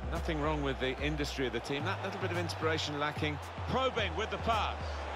Nothing wrong with the industry of the team. That little bit of inspiration lacking. Probing with the pass.